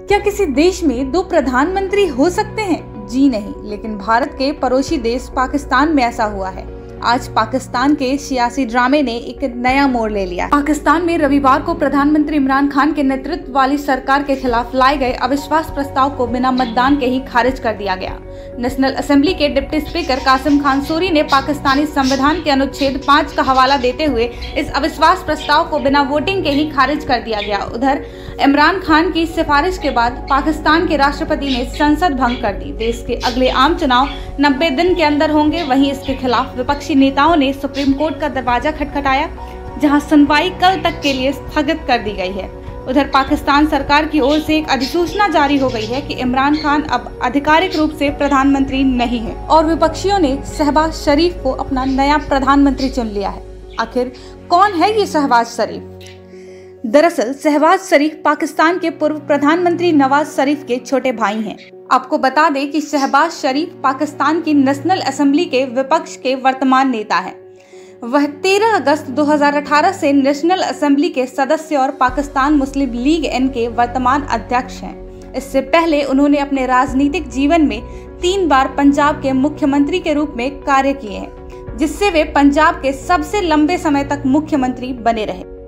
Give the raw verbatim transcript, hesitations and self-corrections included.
क्या किसी देश में दो प्रधानमंत्री हो सकते हैं? जी नहीं, लेकिन भारत के पड़ोसी देश पाकिस्तान में ऐसा हुआ है। आज पाकिस्तान के सियासी ड्रामे ने एक नया मोड़ ले लिया। पाकिस्तान में रविवार को प्रधानमंत्री इमरान खान के नेतृत्व वाली सरकार के खिलाफ लाए गए अविश्वास प्रस्ताव को बिना मतदान के ही खारिज कर दिया गया। नेशनल असेंबली के डिप्टी स्पीकर कासिम खान सूरी ने पाकिस्तानी संविधान के अनुच्छेद पाँच का हवाला देते हुए इस अविश्वास प्रस्ताव को बिना वोटिंग के ही खारिज कर दिया गया। उधर इमरान खान की सिफारिश के बाद पाकिस्तान के राष्ट्रपति ने संसद भंग कर दी। देश के अगले आम चुनाव नब्बे दिन के अंदर होंगे। वहीं इसके खिलाफ विपक्षी नेताओं ने सुप्रीम कोर्ट का दरवाजा खटखटाया, जहां सुनवाई कल तक के लिए स्थगित कर दी गई है। उधर पाकिस्तान सरकार की ओर से एक अधिसूचना जारी हो गई है कि इमरान खान अब आधिकारिक रूप से प्रधानमंत्री नहीं है और विपक्षियों ने शहबाज शरीफ को अपना नया प्रधानमंत्री चुन लिया है। आखिर कौन है ये शहबाज शरीफ? दरअसल शहबाज शरीफ पाकिस्तान के पूर्व प्रधानमंत्री नवाज शरीफ के छोटे भाई हैं। आपको बता दें कि शहबाज शरीफ पाकिस्तान की नेशनल असेंबली के विपक्ष के वर्तमान नेता हैं। वह तेरह अगस्त दो हज़ार अठारह से नेशनल असेंबली के सदस्य और पाकिस्तान मुस्लिम लीग एन के वर्तमान अध्यक्ष हैं। इससे पहले उन्होंने अपने राजनीतिक जीवन में तीन बार पंजाब के मुख्यमंत्री के रूप में कार्य किए हैं, जिससे वे पंजाब के सबसे लंबे समय तक मुख्यमंत्री बने रहे।